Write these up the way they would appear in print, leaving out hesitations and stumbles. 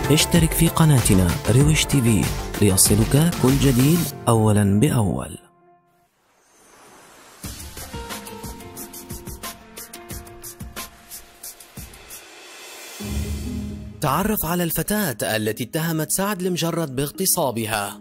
اشترك في قناتنا رويش تي في ليصلك كل جديد أولا بأول. تعرف على الفتاة التي اتهمت سعد المجرد باغتصابها.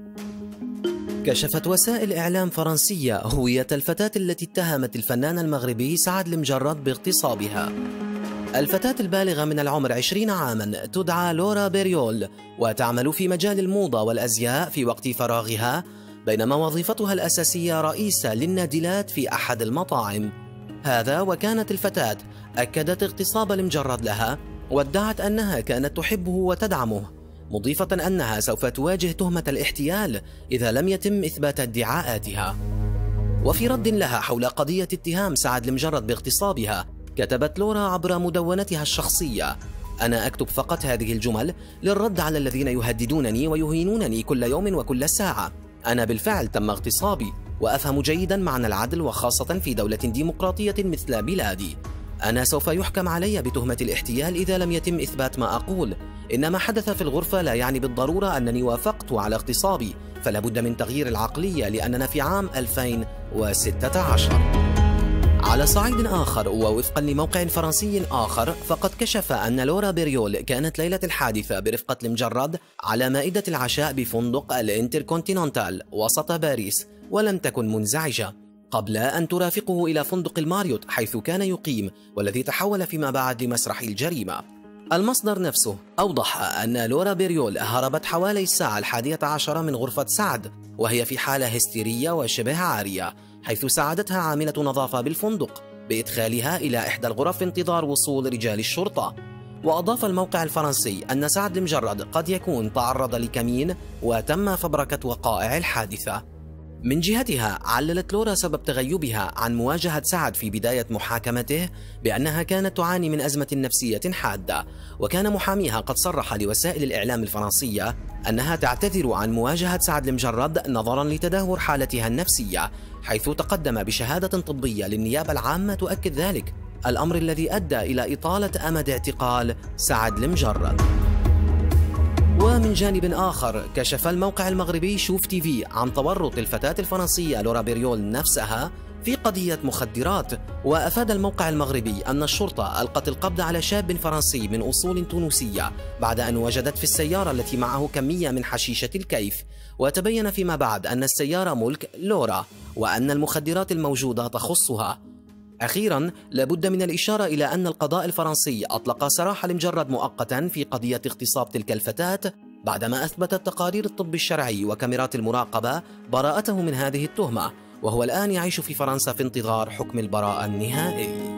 كشفت وسائل إعلام فرنسية هوية الفتاة التي اتهمت الفنان المغربي سعد المجرد باغتصابها. الفتاة البالغة من العمر 20 عاما تدعى لورا بيريول، وتعمل في مجال الموضة والأزياء في وقت فراغها، بينما وظيفتها الأساسية رئيسة للنادلات في أحد المطاعم. هذا وكانت الفتاة أكدت اغتصاب المجرد لها، وادعت أنها كانت تحبه وتدعمه، مضيفة أنها سوف تواجه تهمة الاحتيال إذا لم يتم إثبات ادعاءاتها. وفي رد لها حول قضية اتهام سعد المجرد باغتصابها، كتبت لورا عبر مدونتها الشخصية: أنا أكتب فقط هذه الجمل للرد على الذين يهددونني ويهينونني كل يوم وكل ساعة. أنا بالفعل تم اغتصابي، وأفهم جيدا معنى العدل، وخاصة في دولة ديمقراطية مثل بلادي. أنا سوف يحكم علي بتهمة الاحتيال إذا لم يتم إثبات ما أقول. إن ما حدث في الغرفة لا يعني بالضرورة أنني وافقت على اغتصابي، فلا بد من تغيير العقلية لأننا في عام 2016. على صعيد آخر ووفقا لموقع فرنسي آخر، فقد كشف أن لورا بيريول كانت ليلة الحادثة برفقة المجرد على مائدة العشاء بفندق الانتركونتيننتال وسط باريس، ولم تكن منزعجة، قبل أن ترافقه إلى فندق الماريوت حيث كان يقيم، والذي تحول فيما بعد لمسرح الجريمة. المصدر نفسه أوضح أن لورا بيريول هربت حوالي الساعة 11 من غرفة سعد وهي في حالة هستيرية وشبه عارية، حيث ساعدتها عاملة نظافة بالفندق بإدخالها إلى إحدى الغرف في انتظار وصول رجال الشرطة. وأضاف الموقع الفرنسي أن سعد المجرد قد يكون تعرض لكمين وتم فبركة وقائع الحادثة. من جهتها عللت لورا سبب تغيبها عن مواجهة سعد في بداية محاكمته بأنها كانت تعاني من أزمة نفسية حادة، وكان محاميها قد صرح لوسائل الإعلام الفرنسية أنها تعتذر عن مواجهة سعد المجرد نظرا لتدهور حالتها النفسية، حيث تقدم بشهادة طبية للنيابة العامة تؤكد ذلك، الأمر الذي أدى إلى إطالة أمد اعتقال سعد المجرد. ومن جانب آخر، كشف الموقع المغربي شوف تي في عن تورط الفتاة الفرنسية لورا بيريول نفسها في قضية مخدرات. وأفاد الموقع المغربي أن الشرطة ألقت القبض على شاب فرنسي من أصول تونسية بعد أن وجدت في السيارة التي معه كمية من حشيشة الكيف، وتبين فيما بعد أن السيارة ملك لورا وأن المخدرات الموجودة تخصها. أخيرا، لابد من الإشارة إلى أن القضاء الفرنسي أطلق سراح المجرد مؤقتا في قضية اغتصاب تلك الفتاة بعدما أثبتت تقارير الطب الشرعي وكاميرات المراقبة براءته من هذه التهمة، وهو الآن يعيش في فرنسا في انتظار حكم البراءة النهائي.